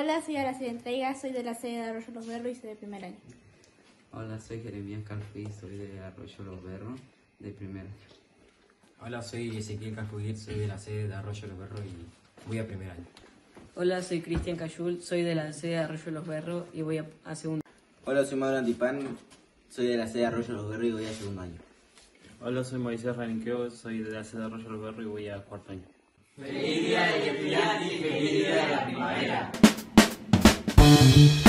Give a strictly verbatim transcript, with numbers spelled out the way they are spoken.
Hola, soy Araceli Entrega, soy de la sede de Arroyo Los Berros y soy de primer año. Hola, soy Jeremías Calfí, soy de Arroyo Los Berros, de primer año. Hola, soy Ezequiel Calfuguir, soy de la sede de Arroyo Los Berros y voy a primer año. Hola, soy Cristian Cayul, soy de la sede de Arroyo Los Berros y voy a, a segundo. Hola, soy Mauro Antipán, soy de la sede de Arroyo Los Berros y voy a segundo año. Hola, soy Moisés Raninqueo, soy de la sede de Arroyo Los Berros y voy a cuarto año. ¡Feliz día del estudiante y feliz día de la primavera!